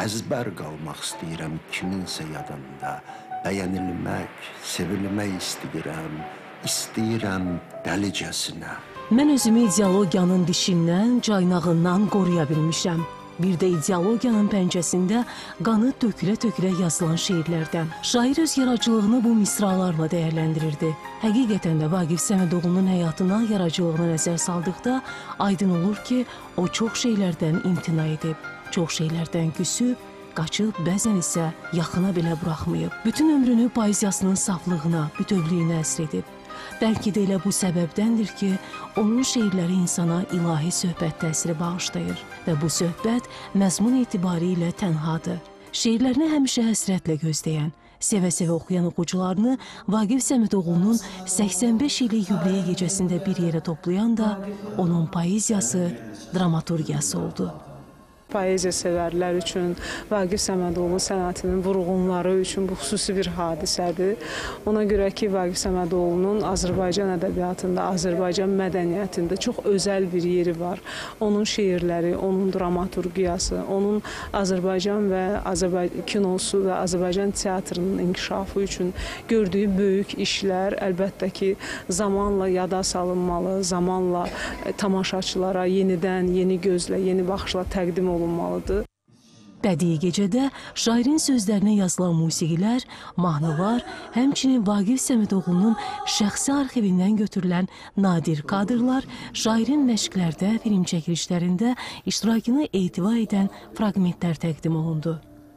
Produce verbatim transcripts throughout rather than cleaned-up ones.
əzbər qalmaq istəyirəm kiminsə yadında. Bəyənilmək, sevilmək istəyirəm, istəyirəm dəlicəsinə. Mən özümü ideologiyanın dişindən, caynağından qoruya bilmişəm. Bir də ideologiyanın pəncəsində qanı tökülə-tökülə yazılan şeirlərdən. Şair öz yaradıcılığını bu misralarla dəyərləndirirdi. Həqiqətən də Vaqif Səmədoğlunun həyatına, yaradıcılığına nəzər saldıqda aydın olur ki, o çox şeylərdən imtina edib, çox şeylərdən küsüb, qaçıb, bəzən isə yaxına belə buraxmayıb. Bütün ömrünü poeziyasının saflığına, bütövlüyünə əsr edib. Bəlkə də elə bu səbəbdəndir ki, onun şeirləri insana ilahi söhbət təsiri bağışlayır və bu söhbət məzmun etibarilə tənhadır. Şeirlərini həmişə həsrətlə gözləyən, sevə-sevə oxuyan oxucularını Vaqif Səmədoğlunun səksən beş illik yubileyi gecəsində bir yerə toplayan da onun poeziyası, dramaturgiyası oldu. Poeziya sevərlər üçün, Vaqif Səmədoğlu sənətinin vurğunları üçün bu xüsusi bir hadisədir. Ona görə ki, Vaqif Səmədoğlunun Azərbaycan ədəbiyyatında, Azərbaycan mədəniyyətində çox özəl bir yeri var. Onun şeirləri, onun dramaturgiyası, onun Azərbaycan və Azərbaycan kinosu və Azərbaycan teatrının inkişafı üçün gördüyü böyük işlər əlbəttə ki, zamanla yada salınmalı, zamanla tamaşaçılara yenidən, yeni gözlə, yeni baxışla təqdim olunmalıdır. Bədii gecədə şairin sözlərinə yazılan musiqilər, mahnılar, həmçinin Vaqif Səmədoğlunun şəxsi arxivindən götürülən nadir kadrlar, şairin məşqlərdə, film çəkilişlərində iştirakını etibar edən fraqmentlər təqdim olundu.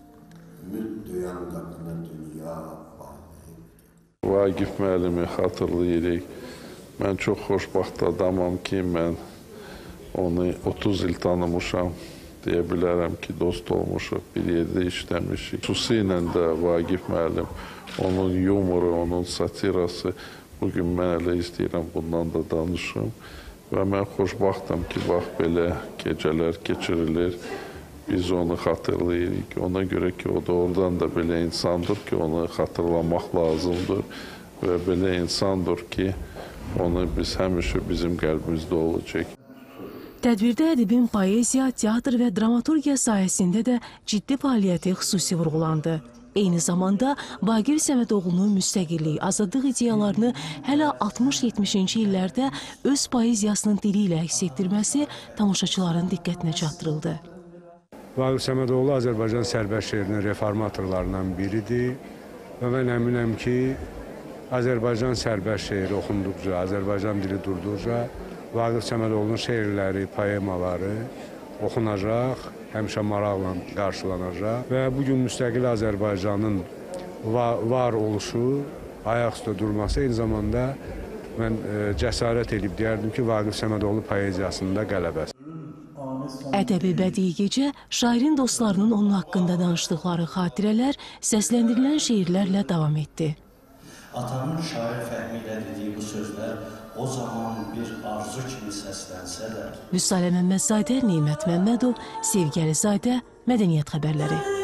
Vaqif müəllimi xatırlayırıq. Mən çox xoşbaxt adamam ki, mən onu otuz il tanımışam. Deyə bilərəm ki, dost olmuşuq, bir yerdə işləmişik. Xüsusilə də Vaqif müəllim, onun yumoru, onun satirası, bugün mən elə istəyirəm bundan da danışım. Və mən xoşbaxtam ki, bax belə gecələr keçirilir, biz onu xatırlayırıq. Ona görə ki, o doğrudan da belə insandır ki, onu xatırlamaq lazımdır və belə insandır ki, onu biz həmişə bizim qəlbimizdə olacaq. Tədbirdə ədibin poeziya, teatr və dramaturgiya sayəsində də ciddi fəaliyyəti xüsusi vurğulandı. Eyni zamanda Vaqif Səmədoğlunun müstəqillik, azadlıq ideyalarını hələ altmış yetmişinci illərdə öz poeziyasının dili ilə əks etdirməsi tamaşaçıların diqqətinə çatdırıldı. Vaqif Səmədoğlu Azərbaycan sərbəst şeirinin reformatorlarından biridir və mən əminəm ki, Azərbaycan sərbəst şeiri oxunduqca, Azərbaycan dili durduqca Vaqif Səmədoğlunun şeirləri, poemaları oxunacaq, həmişə maraqla qarşılanacaq və bugün müstəqil Azərbaycanın var oluşu, ayaq üstə durması eyni zamanda mən cəsarət edib deyərdim ki, Vaqif Səmədoğlu poeziyasında qələbəsi. Ədəbi bədii gecə şairin dostlarının onun haqqında danışdıqları xatirələr səsləndirilən şeirlərlə davam etdi. Atanın şair fəhmi ilə dediyi bu sözlər o zaman bir arzu kimi səslənsə də. Vüsalə Məmmədzadə, Neymət Məmmədov, Sevgi Əlizadə, Mədəniyyət xəbərləri.